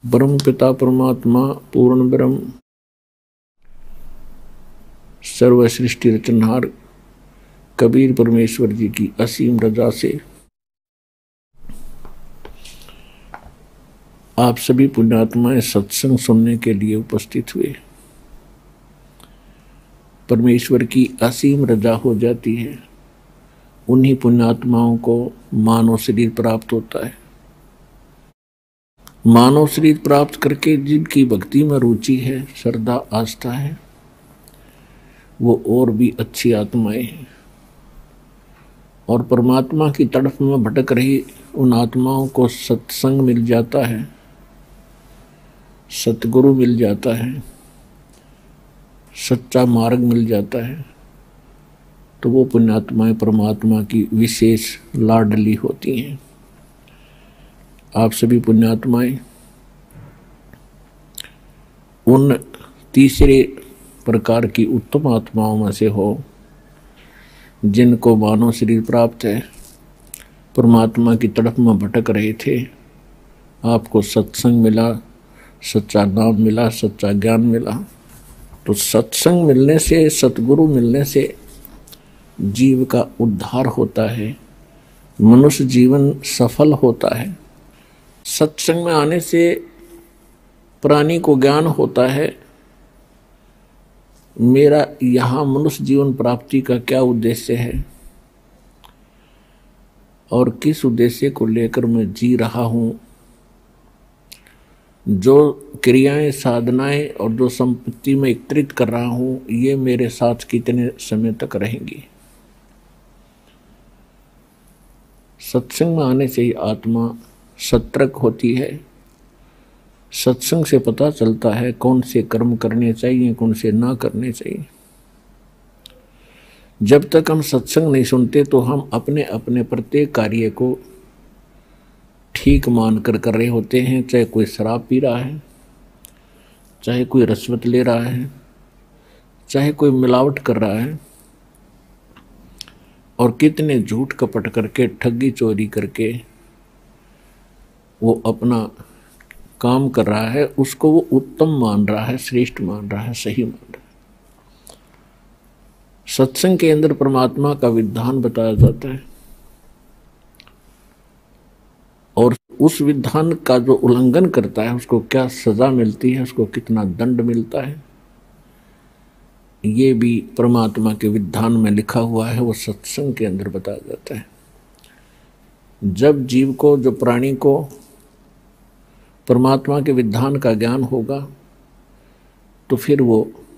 ब्रह्म पिता परमात्मा पूर्ण ब्रह्म सर्व सृष्टि रचनहार कबीर परमेश्वर जी की असीम रजा से आप सभी पुण्यात्माएं सत्संग सुनने के लिए उपस्थित हुए। परमेश्वर की असीम रजा हो जाती है, उन्हीं पुण्यात्माओं को मानव शरीर प्राप्त होता है। मानव शरीर प्राप्त करके जिनकी भक्ति में रुचि है, श्रद्धा आस्था है, वो और भी अच्छी आत्माएं हैं। और परमात्मा की तड़फ में भटक रही उन आत्माओं को सत्संग मिल जाता है, सतगुरु मिल जाता है, सच्चा मार्ग मिल जाता है, तो वो पुण्यात्माएं परमात्मा की विशेष लाडली होती हैं। आप सभी पुण्यात्माएं उन तीसरे प्रकार की उत्तम आत्माओं में से हो जिनको मानव शरीर प्राप्त है, परमात्मा की तरफ में भटक रहे थे, आपको सत्संग मिला, सच्चा नाम मिला, सच्चा ज्ञान मिला। तो सत्संग मिलने से, सतगुरु मिलने से जीव का उद्धार होता है, मनुष्य जीवन सफल होता है। सत्संग में आने से प्राणी को ज्ञान होता है, मेरा यहाँ मनुष्य जीवन प्राप्ति का क्या उद्देश्य है और किस उद्देश्य को लेकर मैं जी रहा हूँ। जो क्रियाएं, साधनाएं और जो संपत्ति में एकत्रित कर रहा हूँ, ये मेरे साथ कितने समय तक रहेंगी। सत्संग में आने से ही आत्मा सतर्क होती है। सत्संग से पता चलता है कौन से कर्म करने चाहिए, कौन से ना करने चाहिए। जब तक हम सत्संग नहीं सुनते तो हम अपने अपने प्रत्येक कार्य को ठीक मान कर रहे होते हैं। चाहे कोई शराब पी रहा है, चाहे कोई रिश्वत ले रहा है, चाहे कोई मिलावट कर रहा है, और कितने झूठ कपट करके, ठगी चोरी करके वो अपना काम कर रहा है, उसको वो उत्तम मान रहा है, श्रेष्ठ मान रहा है, सही मान रहा है। सत्संग के अंदर परमात्मा का विधान बताया जाता है और उस विधान का जो उल्लंघन करता है उसको क्या सजा मिलती है, उसको कितना दंड मिलता है, ये भी परमात्मा के विधान में लिखा हुआ है, वो सत्संग के अंदर बताया जाता है। जब जीव को, जो प्राणी को परमात्मा के विधान का ज्ञान होगा तो फिर वो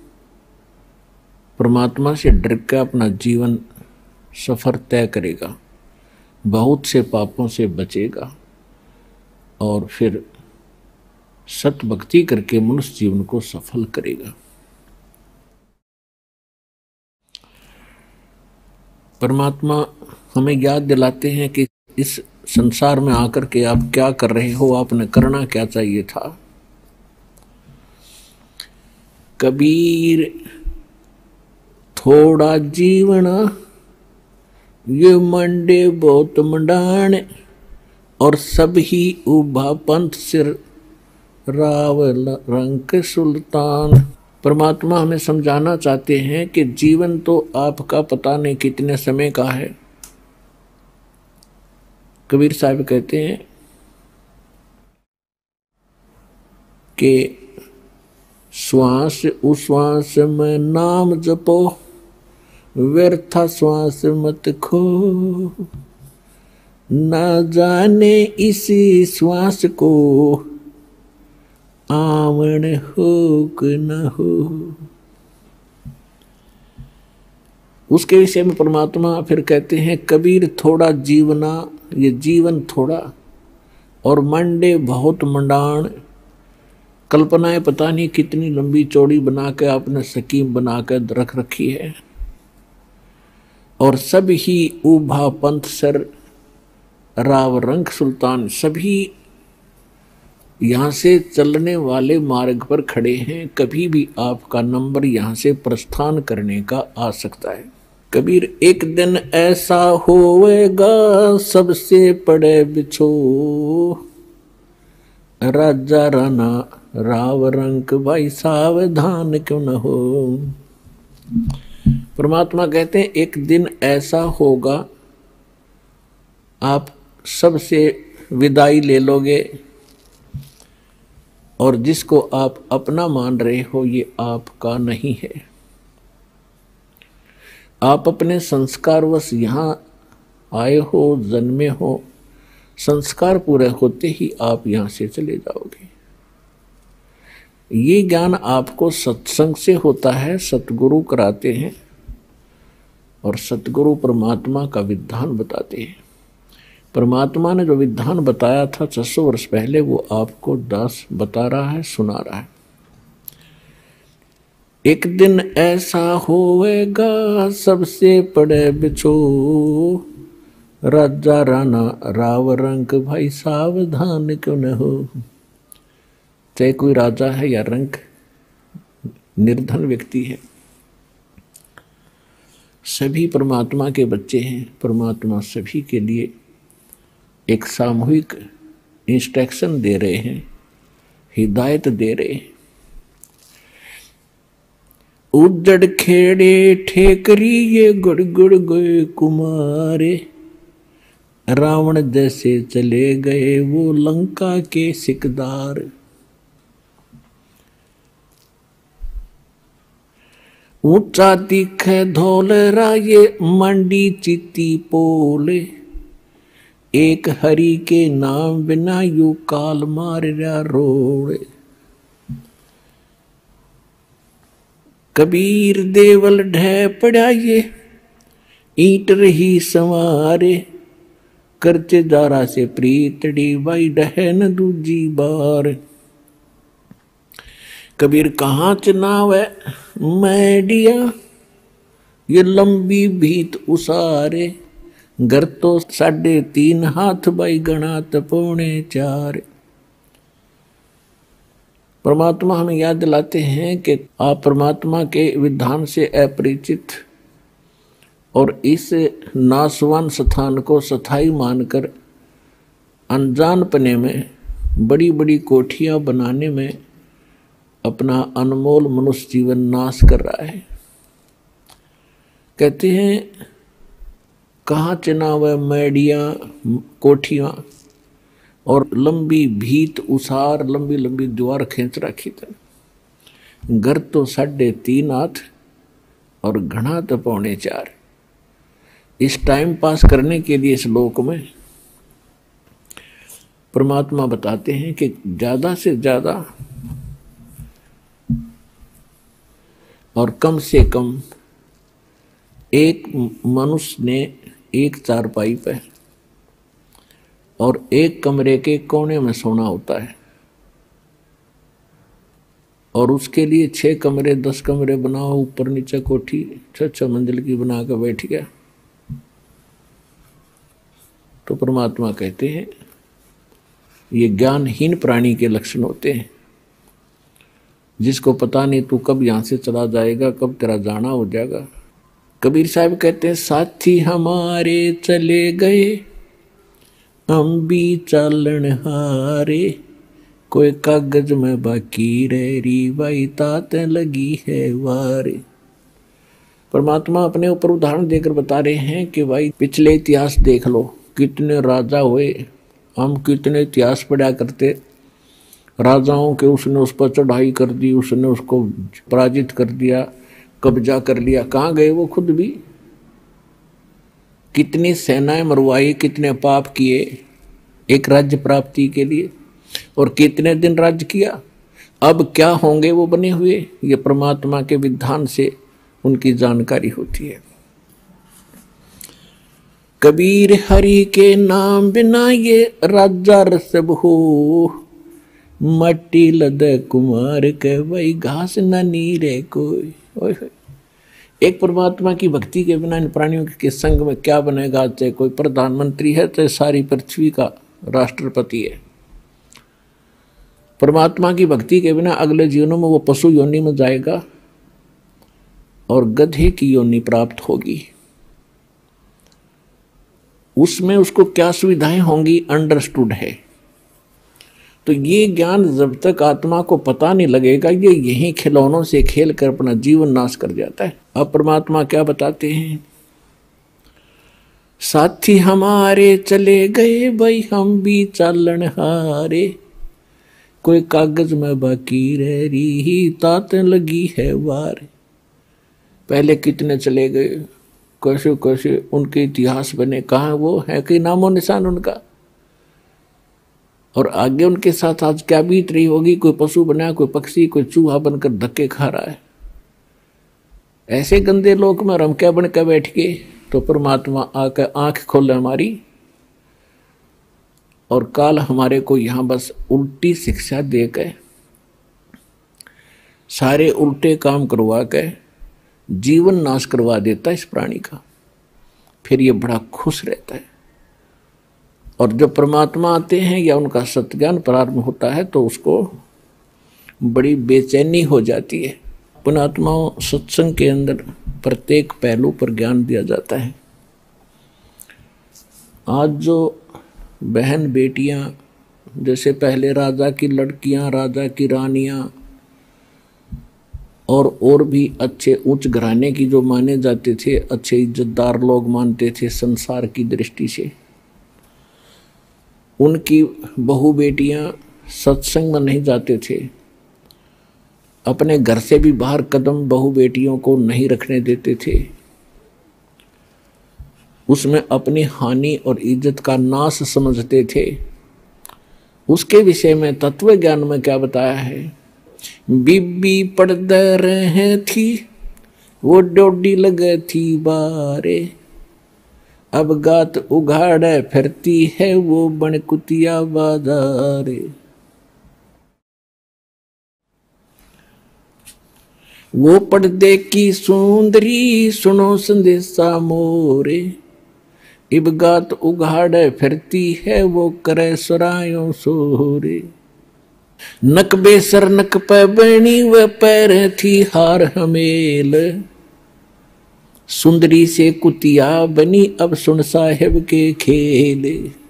परमात्मा से डर के अपना जीवन सफर तय करेगा, बहुत से पापों से बचेगा और फिर सत भक्ति करके मनुष्य जीवन को सफल करेगा। परमात्मा हमें याद दिलाते हैं कि इस संसार में आकर के आप क्या कर रहे हो, आपने करना क्या चाहिए था। कबीर थोड़ा जीवन ये मंडे बहुत मंडाण, और सब ही उभा पंथ सिर रावल रंग सुल्तान। परमात्मा हमें समझाना चाहते हैं कि जीवन तो आपका पता नहीं कितने समय का है। कबीर साहब कहते हैं कि श्वास उश्वास में नाम जपो, व्यर्था श्वास मत खो, न जाने इसी श्वास को आवन हो कि न हो। उसके विषय में परमात्मा फिर कहते हैं, कबीर थोड़ा जीवना, ये जीवन थोड़ा, और मंडे बहुत मंडाण, कल्पनाएं पता नहीं कितनी लंबी चौड़ी बना के आपने स्कीम बना कर रख रखी है। और सब ही उभा पंथ सर राव रंग सुल्तान, सभी यहाँ से चलने वाले मार्ग पर खड़े हैं, कभी भी आपका नंबर यहाँ से प्रस्थान करने का आ सकता है। कबीर एक दिन ऐसा होवेगा सबसे पड़े बिछो, राजा राना राव रंक भाई सावधान क्यों न हो। परमात्मा कहते हैं एक दिन ऐसा होगा आप सबसे विदाई ले लोगे और जिसको आप अपना मान रहे हो ये आपका नहीं है। आप अपने संस्कारवश यहाँ आए हो, जन्मे हो, संस्कार पूरे होते ही आप यहाँ से चले जाओगे। ये ज्ञान आपको सत्संग से होता है, सतगुरु कराते हैं और सतगुरु परमात्मा का विधान बताते हैं। परमात्मा ने जो विधान बताया था 600 वर्ष पहले वो आपको दास बता रहा है, सुना रहा है। एक दिन ऐसा होएगा सबसे पड़े बिछो, राजा राना राव रंक भाई सावधान क्यों न हो। चाहे कोई राजा है या रंक, निर्धन व्यक्ति है, सभी परमात्मा के बच्चे हैं। परमात्मा सभी के लिए एक सामूहिक इंस्ट्रक्शन दे रहे हैं, हिदायत दे रहे हैं। उजड़ खेड़े ठेकरी ये गुड़ गुड़ गए कुमारे, रावण जैसे चले गए वो लंका के सिकदार। ऊंचा दिखे धौलरा ये मंडी चित्ती पोले, एक हरि के नाम बिना यू काल मारा रोड़े। कबीर देवल ढह पड़ा ये ईंट रही संवारे, करचे दारा से प्रीतड़ी बाई डहन दूजी बार। कबीर कहाँ चनाव है मैडिया ये लंबी भीत उसारे, घर तो 3.5 हाथ बाई गणात 4.25। परमात्मा हमें याद दिलाते हैं कि आप परमात्मा के विधान से अपरिचित और इस नासवान स्थान को स्थायी मानकर अनजानपने में बड़ी बड़ी कोठियां बनाने में अपना अनमोल मनुष्य जीवन नाश कर रहा है। कहते हैं कहाँ चनाव मैडिया कोठियां और लंबी भीत उसार, लंबी लंबी दीवार खींच रखी थी। घर तो 3.5 हाथ और घना तो 4.25। इस टाइम पास करने के लिए इस लोक में परमात्मा बताते हैं कि ज्यादा से ज्यादा और कम से कम एक मनुष्य ने एक चारपाई पे और एक कमरे के कोने में सोना होता है और उसके लिए 6 कमरे 10 कमरे बनाओ, ऊपर नीचे कोठी 6 मंजिल की बना कर बैठ गया। तो परमात्मा कहते हैं ये ज्ञानहीन प्राणी के लक्षण होते हैं, जिसको पता नहीं तू कब यहाँ से चला जाएगा, कब तेरा जाना हो जाएगा। कबीर साहब कहते हैं साथी हमारे चले गए हम भी चालन हारे, कोई कागज में बाकी री बाई ताते लगी है वारे। परमात्मा अपने ऊपर उदाहरण देकर बता रहे हैं कि भाई पिछले इतिहास देख लो, कितने राजा हुए, हम कितने इतिहास पढ़ा करते। राजाओं के उसने उस पर चढ़ाई कर दी, उसने उसको पराजित कर दिया, कब्जा कर लिया। कहाँ गए वो खुद भी? कितनी सेनाएं मरवाई, कितने पाप किए एक राज्य प्राप्ति के लिए, और कितने दिन राज्य किया। अब क्या होंगे वो बने हुए, ये परमात्मा के विधान से उनकी जानकारी होती है। कबीर हरि के नाम बिना ये राजा रसब हो, मट्टी लद कुमार के वही घास न नीरे कोई। एक परमात्मा की भक्ति के बिना इन प्राणियों के संग में क्या बनेगा। चाहे कोई प्रधानमंत्री है, चाहे सारी पृथ्वी का राष्ट्रपति है, परमात्मा की भक्ति के बिना अगले जीवनों में वो पशु योनि में जाएगा और गधे की योनि प्राप्त होगी। उसमें उसको क्या सुविधाएं होंगी अंडरस्टूड है। तो ये ज्ञान जब तक आत्मा को पता नहीं लगेगा, ये यही खिलौनों से खेल कर अपना जीवन नाश कर जाता है। अब परमात्मा क्या बताते हैं, साथी हमारे चले गए भाई हम भी चालन हारे, कोई कागज में बाकी रह रही तात लगी है वार। पहले कितने चले गए, कैसे कैसे उनके इतिहास बने, कहाँ वो है कि नामो निशान उनका, और आगे उनके साथ आज क्या बीत रही होगी। कोई पशु बना, कोई पक्षी, कोई चूहा बनकर धक्के खा रहा है। ऐसे गंदे लोक में हम क्या बनकर बैठ के, तो परमात्मा आकर आंख खोले हमारी, और काल हमारे को यहाँ बस उल्टी शिक्षा देकर, सारे उल्टे काम करवा के जीवन नाश करवा देता है इस प्राणी का। फिर ये बड़ा खुश रहता है। और जब परमात्मा आते हैं या उनका सत्ज्ञान प्रारंभ होता है तो उसको बड़ी बेचैनी हो जाती है। पुण्यात्माओं, सत्संग के अंदर प्रत्येक पहलू पर ज्ञान दिया जाता है। आज जो बहन बेटियां, जैसे पहले राजा की लड़कियां, राजा की रानियां और भी अच्छे उच्च घराने की जो माने जाते थे, अच्छे इज्जतदार लोग मानते थे संसार की दृष्टि से, उनकी बहू बेटियां सत्संग में नहीं जाते थे। अपने घर से भी बाहर कदम बहू बेटियों को नहीं रखने देते थे। उसमें अपनी हानि और इज्जत का नाश समझते थे। उसके विषय में तत्व ज्ञान में क्या बताया है, बीबी पड़द रहे थी वो डोडी लगे थी बारे, अब गात उघाड़े फिरती है वो बनकुतिया बाजारे। वो पर्दे की सुंदरी सुनो संदेशा मोरे, इब गात उघाड़े फिरती है वो करे सरायों सोरे। नक बेसर नक पे बनी व पैर थी हार हमेल, सुंदरी से कुतिया बनी अब सुन साहेब के खेले।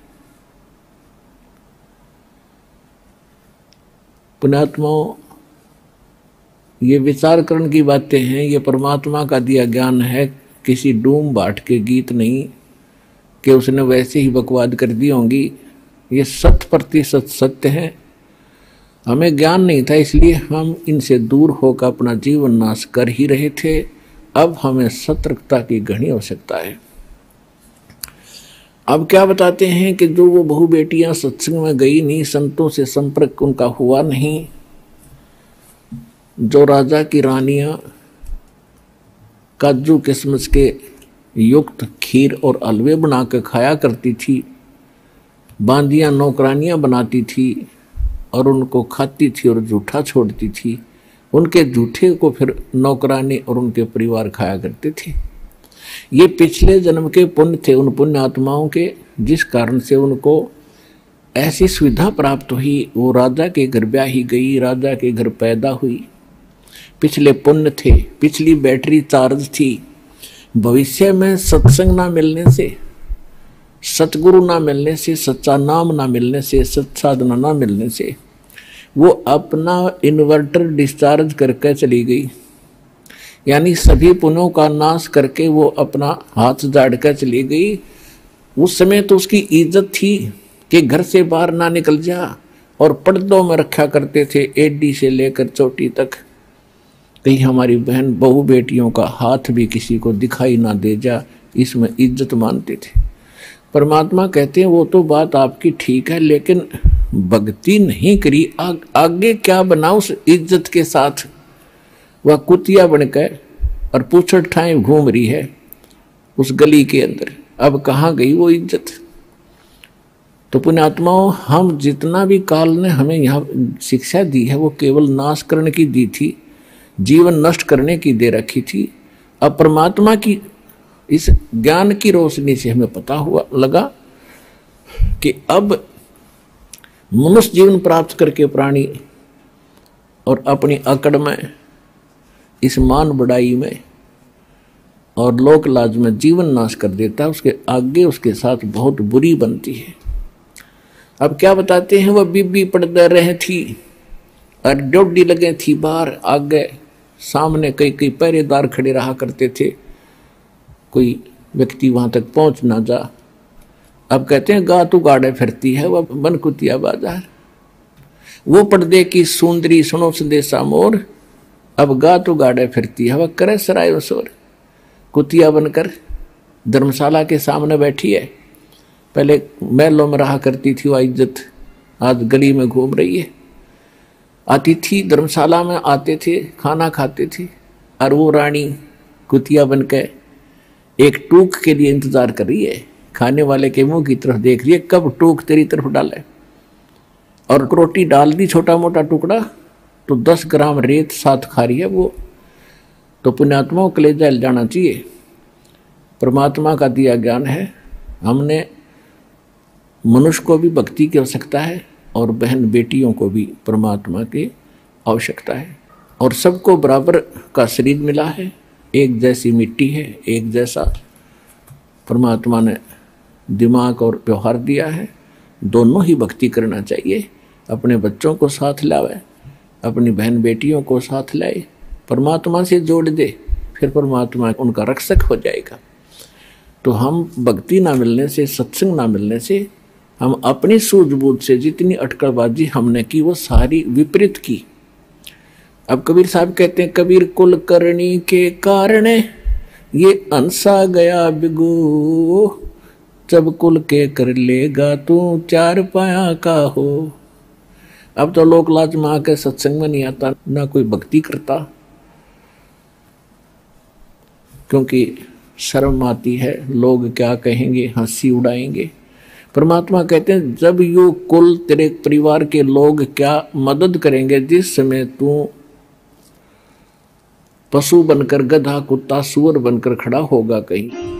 पुण्यात्माओं, ये विचार करने की बातें हैं। ये परमात्मा का दिया ज्ञान है, किसी डूम बाट के गीत नहीं कि उसने वैसे ही बकवाद कर दी होंगी। ये 100% सत्य है। हमें ज्ञान नहीं था, इसलिए हम इनसे दूर होकर अपना जीवन नाश कर ही रहे थे। अब हमें सतर्कता की घनी आवश्यकता है। अब क्या बताते हैं कि जो वो बहू बेटियां सत्संग में गई नहीं, संतों से संपर्क उनका हुआ नहीं, जो राजा की रानियां काजू किशमिश के युक्त खीर और हलवे बना कर खाया करती थी, बांदियां नौकरानियां बनाती थी और उनको खाती थी और जूठा छोड़ती थी, उनके जूठे को फिर नौकरानी और उनके परिवार खाया करते थे। ये पिछले जन्म के पुण्य थे उन पुण्य आत्माओं के, जिस कारण से उनको ऐसी सुविधा प्राप्त हुई। वो राजा के घर ब्याही गई, राजा के घर पैदा हुई। पिछले पुण्य थे, पिछली बैटरी चार्ज थी। भविष्य में सत्संग ना मिलने से, सतगुरु ना मिलने से, सच्चा नाम ना मिलने से, सत्साधना ना मिलने से वो अपना इन्वर्टर डिस्चार्ज करके चली गई। यानी सभी पुण्यों का नाश करके वो अपना हाथ झाड़ कर चली गई। उस समय तो उसकी इज्जत थी कि घर से बाहर ना निकल जा, और पर्दों में रखा करते थे एडी से लेकर चोटी तक, कहीं हमारी बहन बहू बेटियों का हाथ भी किसी को दिखाई ना दे जा, इसमें इज्जत मानते थे। परमात्मा कहते हैं वो तो बात आपकी ठीक है, लेकिन भक्ति नहीं करी, आगे क्या बना उस इज्जत के साथ। वह कुतिया बनकर और पूछड़ ठाए घूम रही है उस गली के अंदर, अब कहाँ गई वो इज्जत। तो पुण्यात्माओं, हम जितना भी काल ने हमें यहाँ शिक्षा दी है वो केवल नाश करने की दी थी, जीवन नष्ट करने की दे रखी थी। अब परमात्मा की इस ज्ञान की रोशनी से हमें पता हुआ लगा कि अब मनुष्य जीवन प्राप्त करके प्राणी और अपनी अकड़ में, इस मान बढ़ाई में और लोक लाज में जीवन नाश कर देता है, उसके आगे उसके साथ बहुत बुरी बनती है। अब क्या बताते हैं, वह बीबी पड़ते रहे थी और ड्योडी लगे थी बाहर, आगे सामने कई कई पहरेदार खड़े रहा करते थे, कोई व्यक्ति वहां तक पहुंच ना जा। अब कहते हैं गा तू गाड़े फिरती है वह बनकुतिया बाजार, वो पर्दे की सुंदरी सुनो संदेशा मोर, अब गा तू गाड़े फिरती है वह करे सराय शोर। कुतिया बनकर धर्मशाला के सामने बैठी है, पहले महलों में रहा करती थी वह इज्जत, आज गली में घूम रही है। अतिथि धर्मशाला में आते थे, खाना खाते थे, और वो रानी कुतिया बनकर एक टूक के लिए इंतजार कर रही है, खाने वाले के मुंह की तरफ देख रही है, कब टूक तेरी तरफ डाले। और रोटी डाल दी छोटा मोटा टुकड़ा तो 10 ग्राम रेत साथ खा रही है वो, तो पुण्यात्माओं के लिए जल जाना चाहिए। परमात्मा का दिया ज्ञान है, हमने मनुष्य को भी भक्ति की आवश्यकता है और बहन बेटियों को भी परमात्मा की आवश्यकता है, और सबको बराबर का शरीर मिला है, एक जैसी मिट्टी है, एक जैसा परमात्मा ने दिमाग और व्यवहार दिया है। दोनों ही भक्ति करना चाहिए, अपने बच्चों को साथ लावे, अपनी बहन बेटियों को साथ लाए, परमात्मा से जोड़ दे, फिर परमात्मा उनका रक्षक हो जाएगा। तो हम भक्ति ना मिलने से, सत्संग ना मिलने से, हम अपनी सूझबूझ से जितनी अटकलबाजी हमने की वो सारी विपरीत की। अब कबीर साहब कहते हैं, कबीर कुल करनी के कारण ये अंसा गया बिगो, जब कुल के कर लेगा तू 4 पाया का हो। अब तो लोक लाज में आके सत्संग में नहीं आता, ना कोई भक्ति करता, क्योंकि शर्म आती है, लोग क्या कहेंगे, हंसी उड़ाएंगे। परमात्मा कहते हैं जब यू कुल तेरे परिवार के लोग क्या मदद करेंगे, जिस समय तू पशु बनकर, गधा कुत्ता सुअर बनकर खड़ा होगा कहीं।